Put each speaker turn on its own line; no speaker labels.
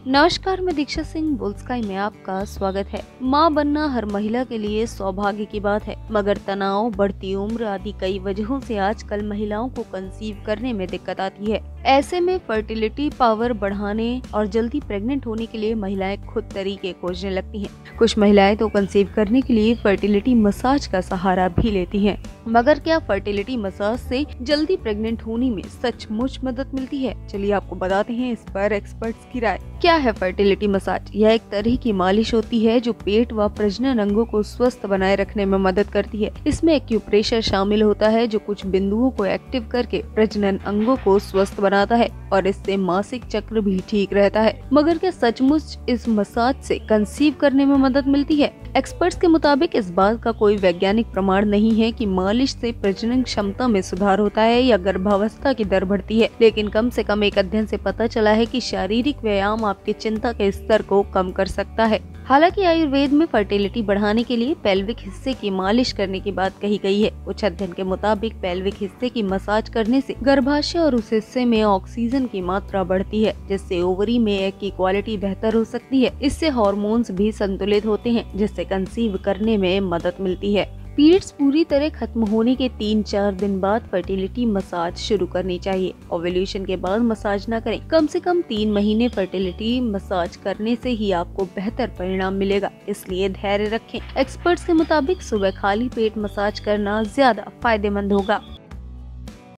नमस्कार, मैं दीक्षा सिंह बुल्स्काई में आपका स्वागत है। माँ बनना हर महिला के लिए सौभाग्य की बात है, मगर तनाव, बढ़ती उम्र आदि कई वजहों से आजकल महिलाओं को कंसीव करने में दिक्कत आती है। ऐसे में फर्टिलिटी पावर बढ़ाने और जल्दी प्रेग्नेंट होने के लिए महिलाएं खुद तरीके खोजने लगती हैं। कुछ महिलाएं तो कंसीव करने के लिए फर्टिलिटी मसाज का सहारा भी लेती हैं। मगर क्या फर्टिलिटी मसाज से जल्दी प्रेग्नेंट होने में सचमुच मदद मिलती है? चलिए आपको बताते हैं इस पर एक्सपर्ट्स की राय। क्या है फर्टिलिटी मसाज? यह एक तरह की मालिश होती है जो पेट व प्रजनन अंगों को स्वस्थ बनाए रखने में मदद करती है। इसमें एक्यूप्रेशर शामिल होता है जो कुछ बिंदुओं को एक्टिव करके प्रजनन अंगों को स्वस्थ बनाता है और इससे मासिक चक्र भी ठीक रहता है। मगर क्या सचमुच इस मसाज से कंसीव करने में मदद मिलती है? एक्सपर्ट्स के मुताबिक इस बात का कोई वैज्ञानिक प्रमाण नहीं है कि मालिश से प्रजनन क्षमता में सुधार होता है या गर्भावस्था की दर बढ़ती है, लेकिन कम से कम एक अध्ययन से पता चला है कि शारीरिक व्यायाम आपके चिंता के स्तर को कम कर सकता है। हालांकि आयुर्वेद में फर्टिलिटी बढ़ाने के लिए पेल्विक हिस्से की मालिश करने की बात कही गई है। कुछ अध्ययन के मुताबिक पेल्विक हिस्से की मसाज करने से गर्भाशय और उस हिस्से में ऑक्सीजन की मात्रा बढ़ती है, जिससे ओवरी में एग की क्वालिटी बेहतर हो सकती है। इससे हार्मोन्स भी संतुलित होते हैं, जिससे कंसीव करने में मदद मिलती है। पीरियड्स पूरी तरह खत्म होने के 3-4 दिन बाद फर्टिलिटी मसाज शुरू करनी चाहिए। ओव्यूलेशन के बाद मसाज न करें। कम से कम 3 महीने फर्टिलिटी मसाज करने से ही आपको बेहतर परिणाम मिलेगा, इसलिए धैर्य रखें। एक्सपर्ट्स के मुताबिक सुबह खाली पेट मसाज करना ज्यादा फायदेमंद होगा।